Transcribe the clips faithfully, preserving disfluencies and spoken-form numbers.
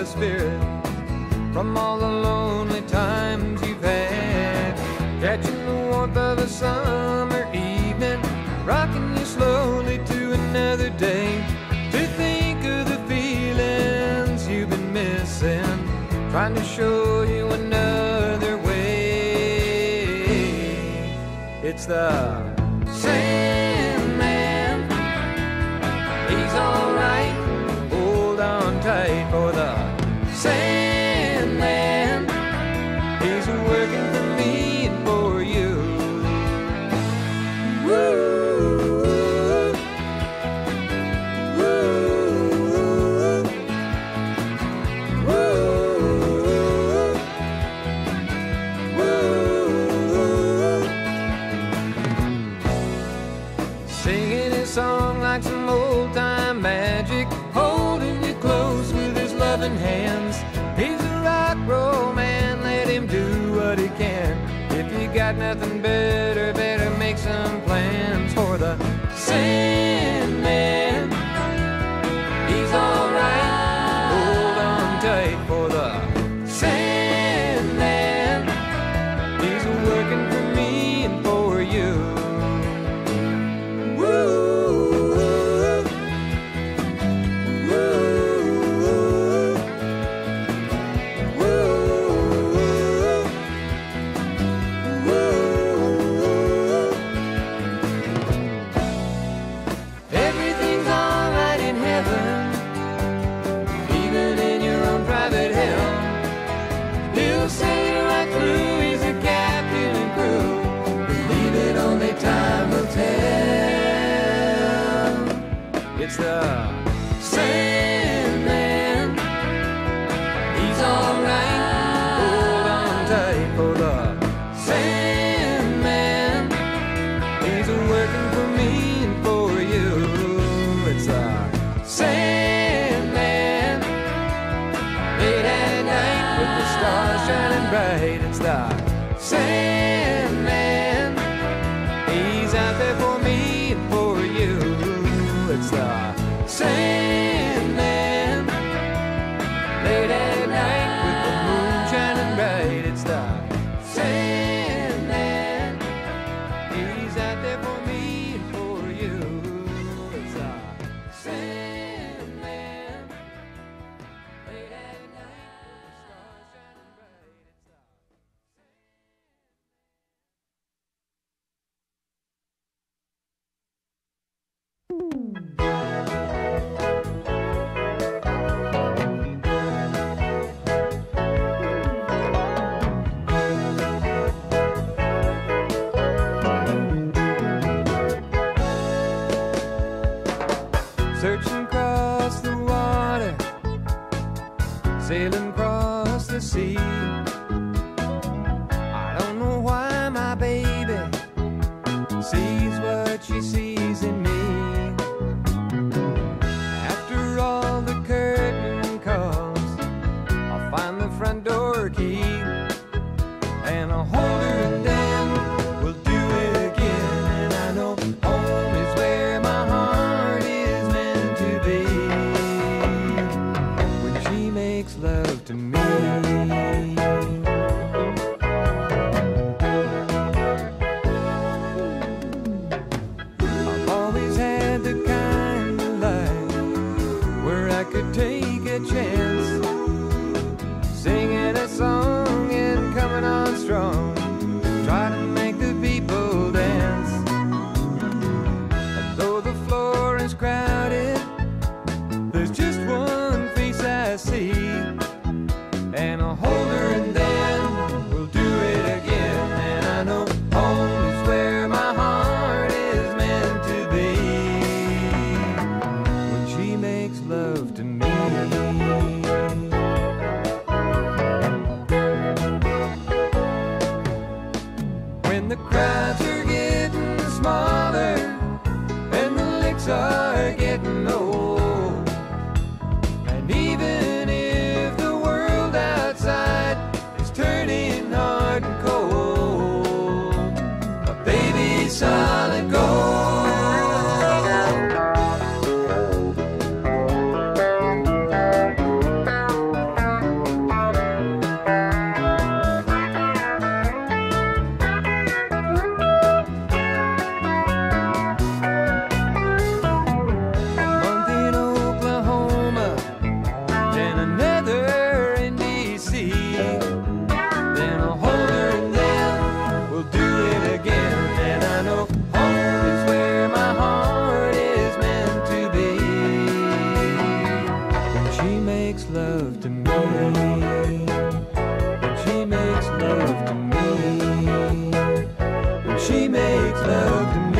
a spirit from all the lonely times you've had. Catching the warmth of a summer evening, rocking you slowly to another day. To think of the feelings you've been missing, trying to show you another way. It's the Sandman. He's alright, hold on tight for the Sandman. He's working for me and for you. Woo! Song like some old-time magic, holding you close with his loving hands. He's a rock roll man, let him do what he can. If you got nothing better, better make some plans for the Sandman. He's alright, hold on tight for the Sandman. He's working for me and for you. Woo! It's the Sandman. He's alright, hold on tight for the Sandman. He's working for me and for you. It's the Sandman. Late at night with the stars shining bright. It's the Sandman. He's out there for me and for you. It's the Sandman. Late at night with the moon shining bright. It's the Sandman. He's out there for me and for you. It's the Sandman. Late at night with the stars shining bright. It's the searching across the water, sailing across the sea. I don't know why my baby sees what she sees in me. After all the curtain calls, I'll find the front door key, and I'll hold her and then we'll do it again. And I know home is where my heart is meant to be, when she makes love to me. I've always had the kind of life where I could take a chance, singing a song and coming on strong, try to make the people dance. And though the floor is crowded, there's just one face I see, and I'll hold to me. When she makes love to me. When she makes love to me.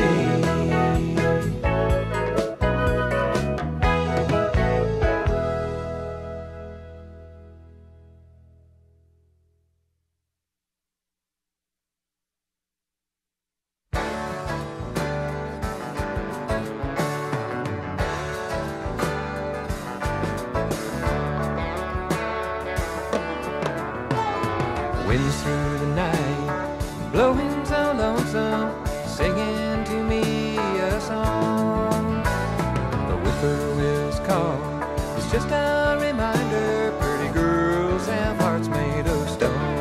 Winds through the night, blowing so lonesome, singing to me a song. The whippoorwill's call is just a reminder, pretty girls have hearts made of stone.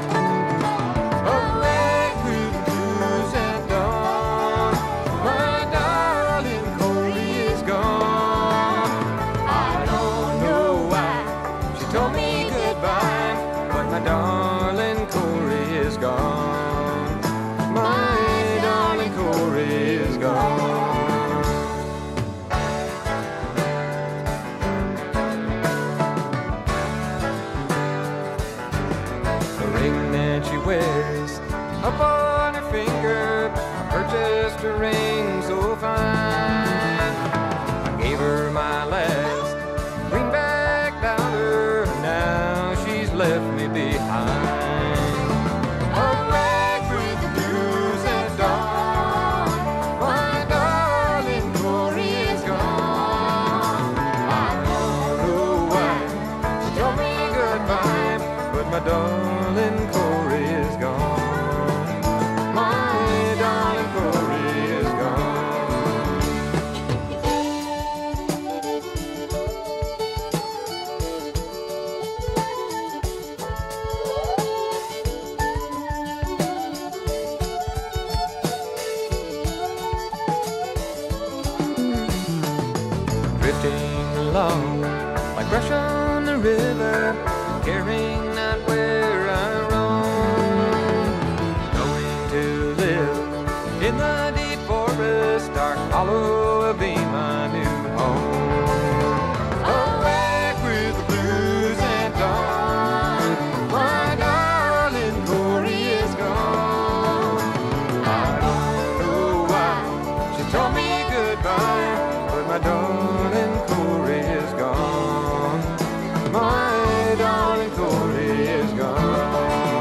Away through the blues at dawn, my darling Cora is gone. I don't know why she told me goodbye, but my darling Cora is gone. My darling Cora is gone. The ring that she wears up on her finger, I purchased a ring so fine. I gave her my last greenback dollar, and now she's left me behind. Away through the blues at dawn, my darling Cora is gone. I don't know why she told me goodbye, but my darling Cora is gone. My darling Cora is gone. Drifting along like brush on the river, caring not where I roam. Going to live in the deep forest, dark hollow will be my new home. Away with the blues at dawn, my darling Cora is gone. I don't know why she told me goodbye, but my darling Cora is gone. My darling Cora is gone.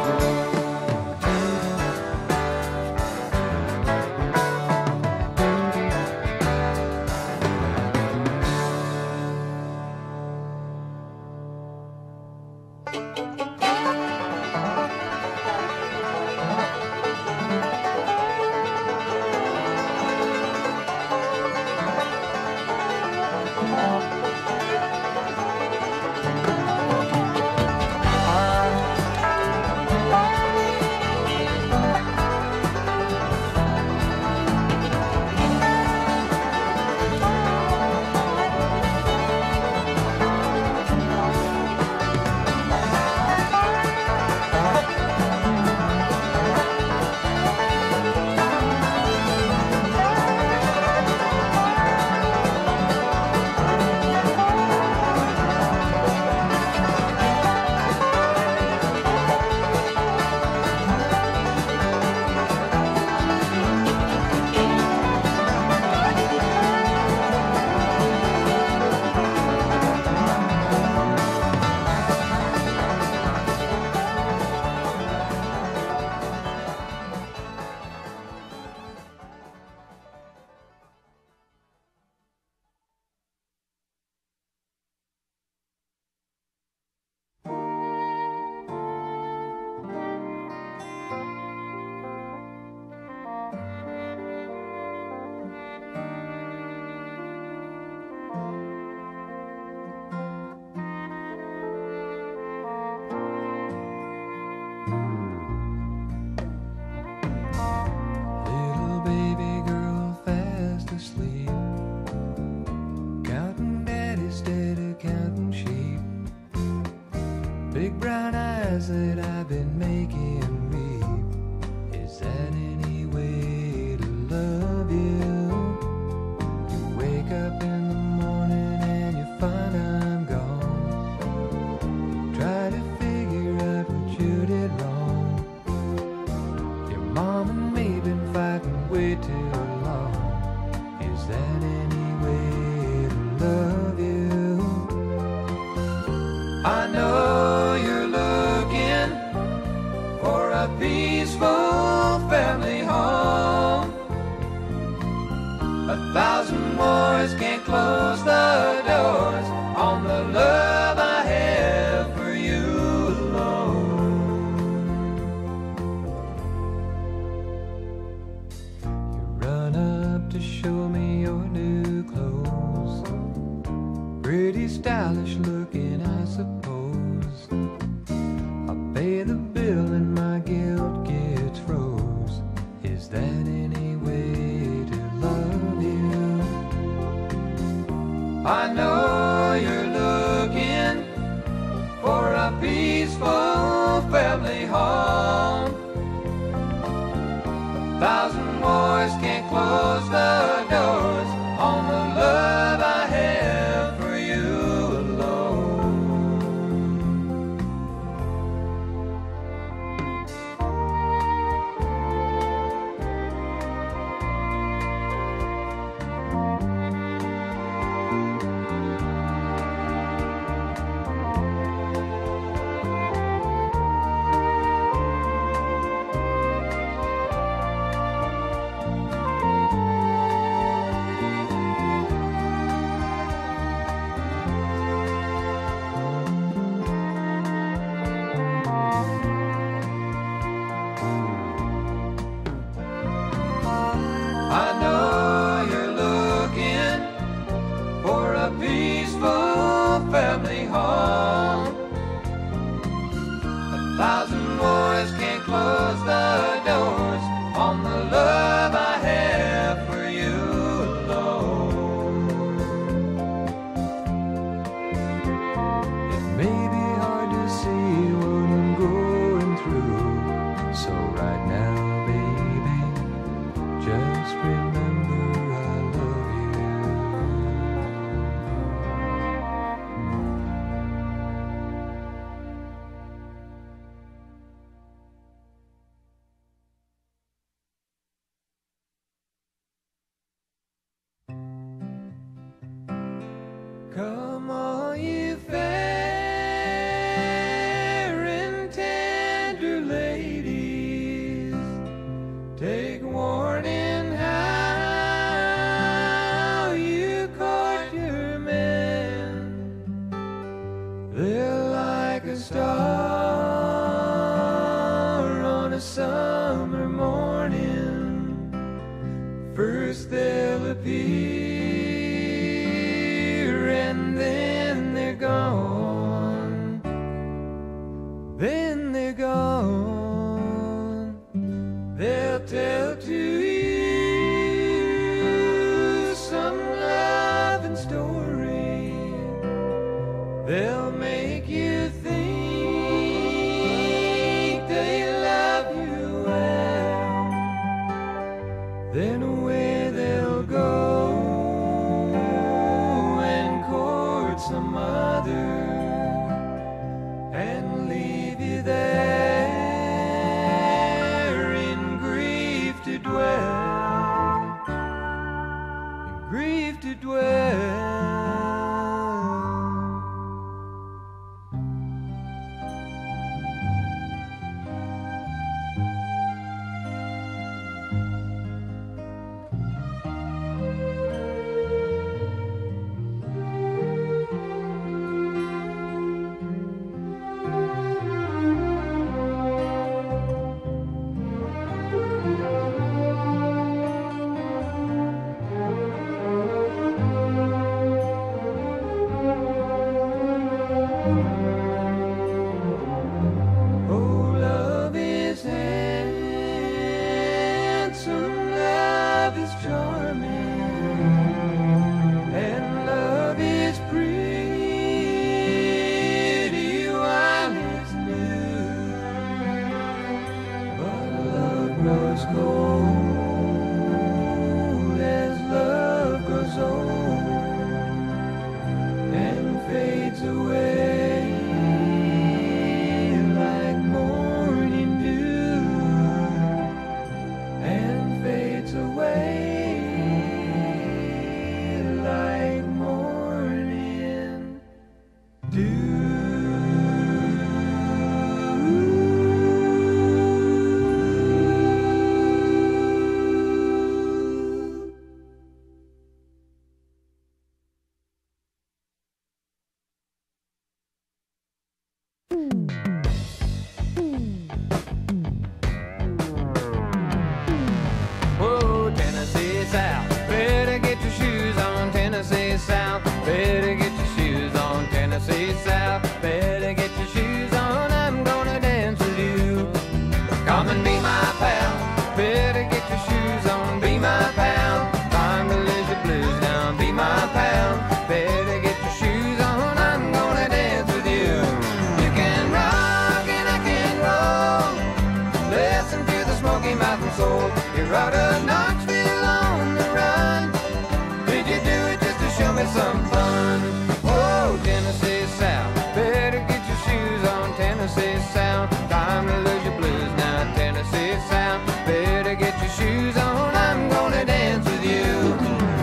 big brown eyes that I've been making weep. Is that any way to love you? You wake up in the morning and you find I'm gone. a peaceful family home. A thousand boys can't close the doors on the love I have for you alone. I know you're looking for a peaceful family home. A thousand boys can't close the doors on the love I have for you alone. It may be hard to see what I'm going through, so right now, just remember I love you. Come all you fair and tender ladies, take warning how you court your men. They're like a star on a summer morning. First they'll appear and then they're gone. Then they're gone. They'll tell to you some loving story. They'll make you think they love you well. Then away they'll go and court some other and leave you there to dwell. You're out of Knoxville on the run. Did you do it just to show me some fun? Whoa, Tennessee South, better get your shoes on. Tennessee South, time to lose your blues now. Tennessee South, better get your shoes on. I'm gonna dance with you.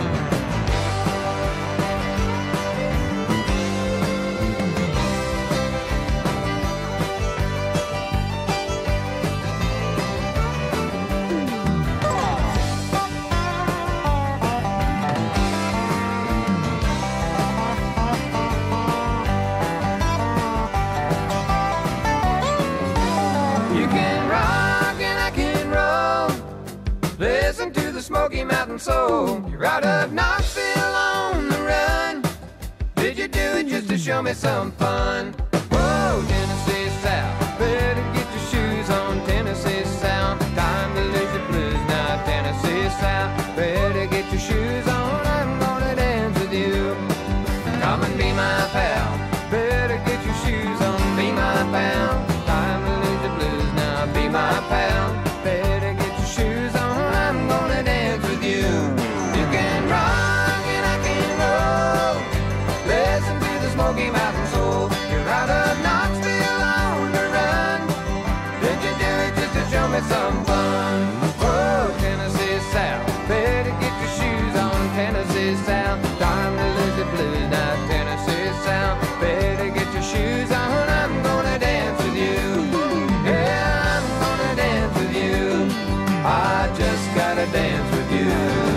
Listen to the Smoky Mountain Soul. You're out of Knoxville on the run. Did you do it just to show me some fun? Whoa, Tennessee South, better get your shoes on. Tennessee South, time to lose your blues now. Tennessee South, better get your shoes on. I'm gonna dance with you. Come and be my pal, better get your shoes on. Be my pal, time to lose your blues now. Be my pal, better get your shoes on. I'm gonna dance with you. You can rock and I can roll. Listen to the Smoky Mountain Soul. You're out of Knoxville on the run. Did you do it just to show me some fun? Whoa, Tennessee South, better get your shoes on. Tennessee South, time to lose the blues now. Tennessee South, better get your shoes on. I'm gonna dance with you. Yeah, I'm gonna dance with you. I just gotta dance with you.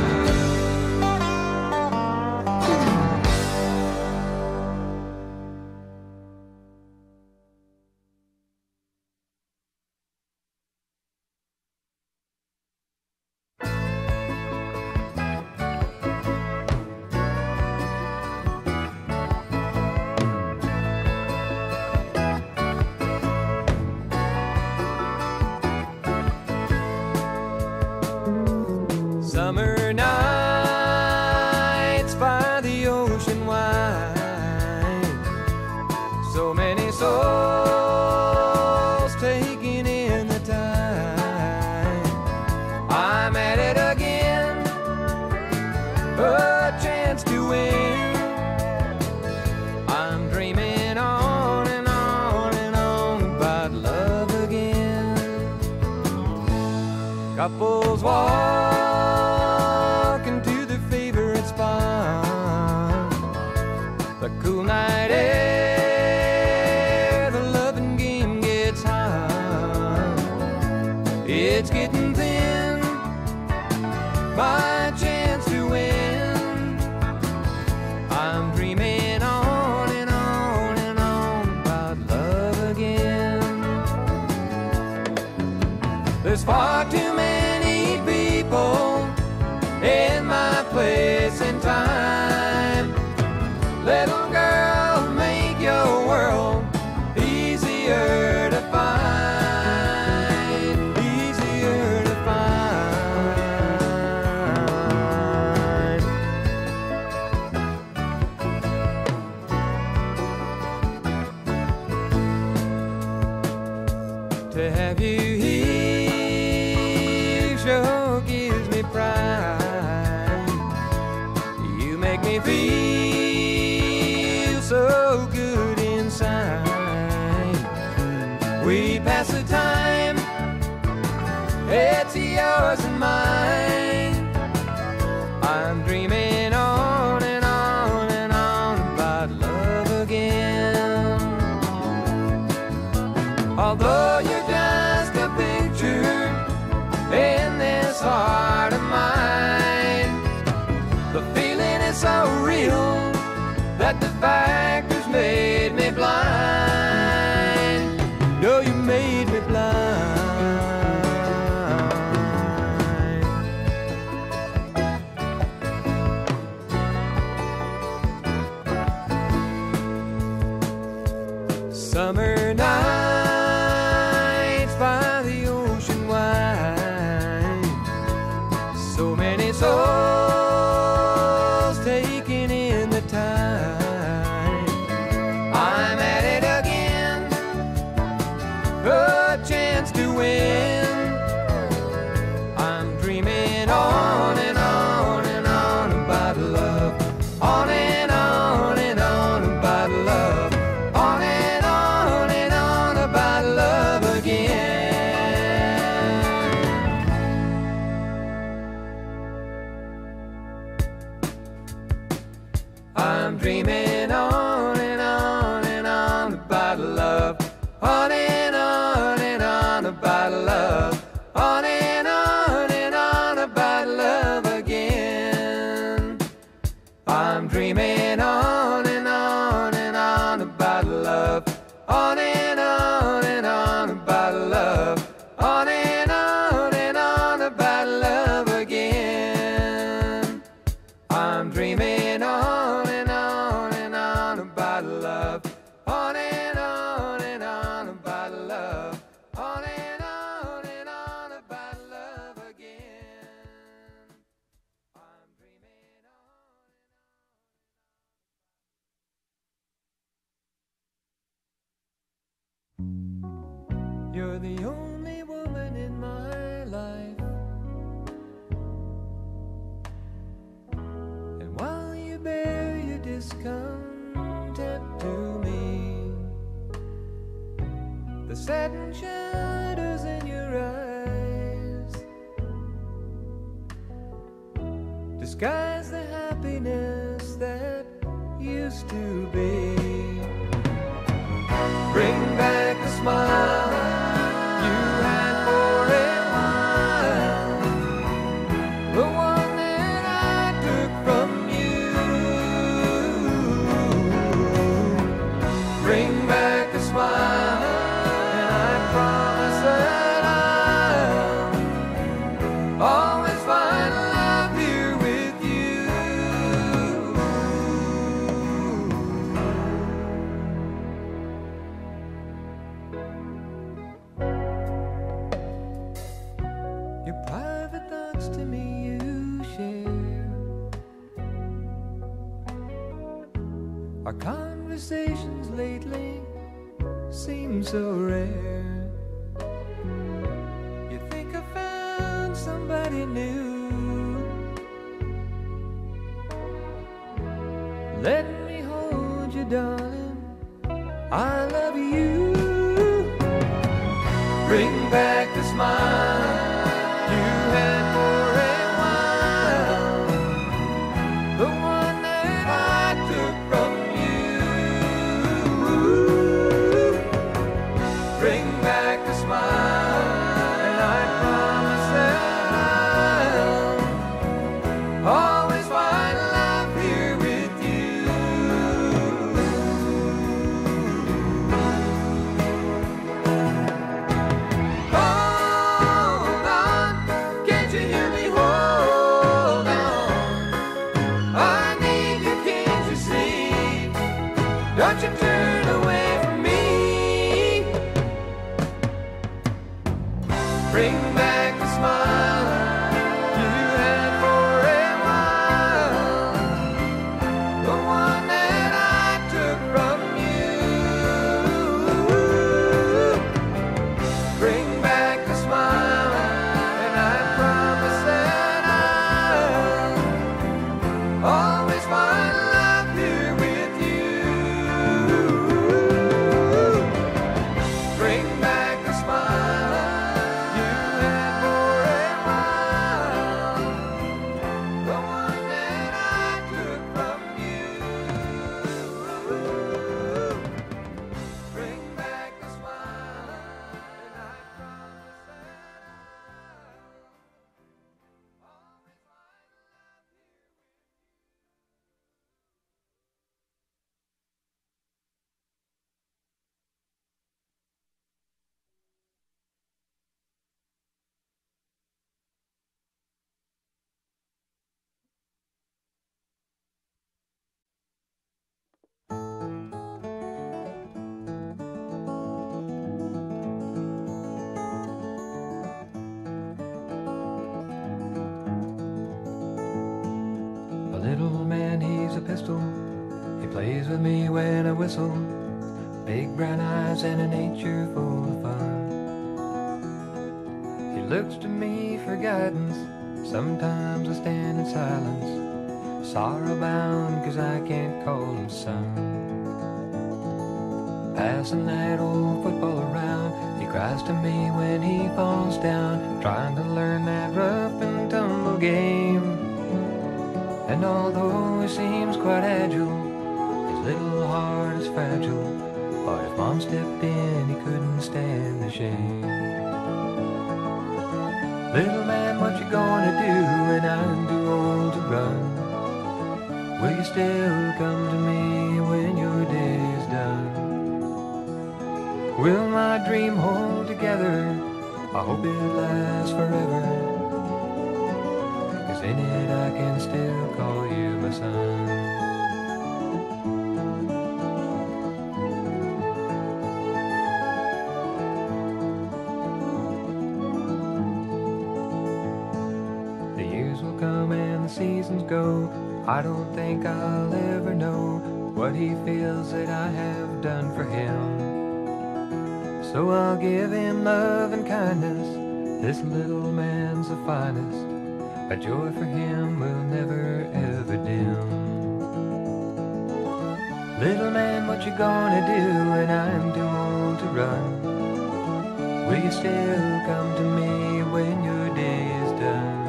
Summer nights by the ocean wide, so many souls taking in the tide. I'm at it again, a chance to win. I'm dreaming on and on and on about love again. Couples walk the cool night air, the loving game gets hot. It's getting thin, my chance to win. I'm dreaming on and on and on about love again. There's far too many people in my place and time. Little girl, make your world easier to find, easier to find. To have you here sure gives me pride. You make me feel so good inside. We pass the time, it's yours and mine. I'm dreaming on and on and on about love again. Although you're just a picture in this heart of mine, the feeling is so real that the factors made me blind. No, you made me blind. Summer nights by the ocean wide, so many souls taking in the tide. I'm at it again, a chance to win. I'm dreaming You're the only woman in my life. And while you bear your discontent to me, the satin shadows in your eyes disguise the happiness that used to be. Bring back the smile you had for a while, the one that I took from you. Bring back the smile, and I promise that I'll always find love here with you. Your private thoughts to me you share, our conversations lately seem so rare. You think I found somebody new, let me hold you, darling, I love you. Bring back the smile you had for a while, the one that I took from you. Bring back the smile, and I promise that I'll always find love here with you. Hold on, can't you hear me? Hold on, I need you, can't you see? Don't you turn away from me. Bring back the smile you had for a while, the one that I took from you. Bring back the smile, and I promise that I'll always find love here with you. Bring back the smile you had for a while, the one that I took from you. Bring back the smile, and I promise that I'll always find love here. A little man, he's a pistol. He plays with me when I whistle. Big brown eyes and a nature full of fun. He looks to me for guidance. Sometimes I stand in silence, sorrow bound, 'cause I can't call him son. Passing that old football around, he cries to me when he falls down, trying to learn that rough and tumble game. And although he seems quite agile, his little heart is fragile. But if Mom stepped in, he couldn't stand the shame. Little man, what you gonna do when I'm too old to run? Will you still come to me when your day is done? Will my dream hold together? I hope it lasts forever, 'cause in it I can still call you my son. The years will come and the seasons go. I don't think I'll ever know what he feels that I have done for him. So I'll give him love and kindness. This little man's the finest. A joy for him will never ever dim. Little man, what you gonna do when I'm too old to run? Will you still come to me when your day is done?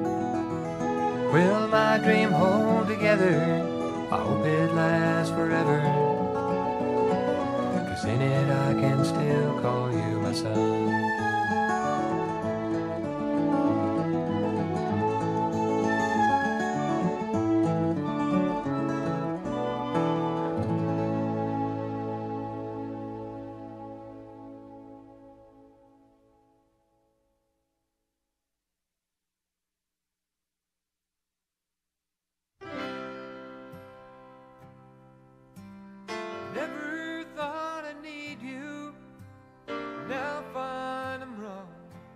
Will my dream hold together? I hope it lasts forever, 'cause in it I can still call you my son. Never thought I'd need you, now I find I'm wrong.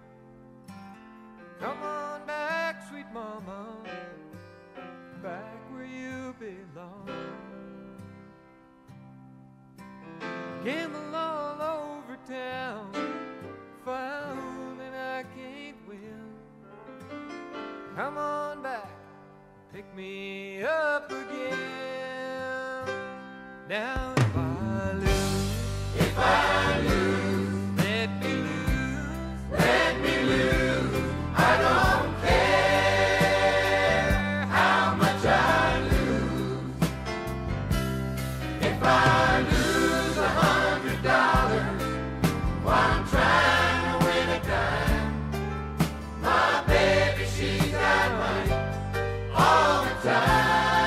Come on back, sweet mama, back where you belong. Gamble all over town, found that I can't win. Come on back, pick me up again. Now if I lose, if I lose, let me lose, let me lose. I don't care how much I lose. If I lose a hundred dollars while I'm trying to win a dime, my baby, she's got money all the time.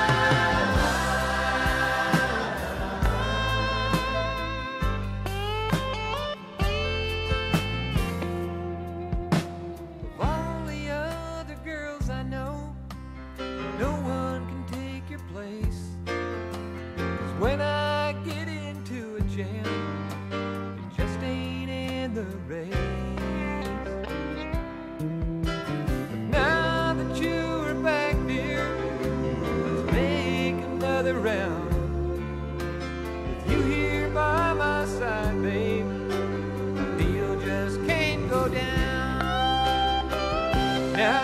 When I get into a jam, it just ain't in the race. But now that you're back, dear, let's make another round. With you here by my side, babe, the deal just can't go down. Now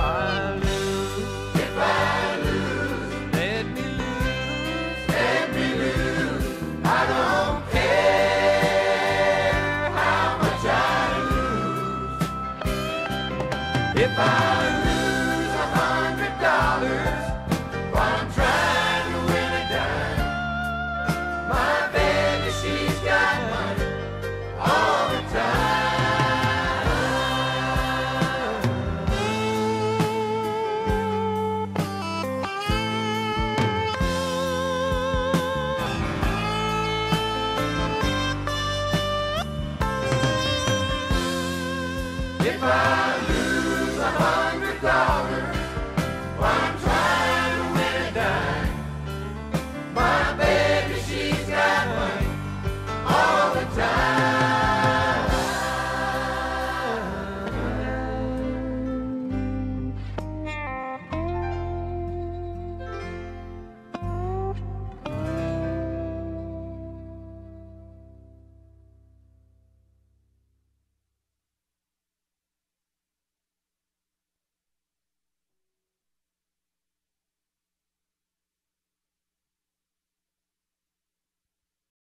if I lose a hundred dollars while I'm trying to win a dime, my baby, she's got money all the time. If I lose a hundred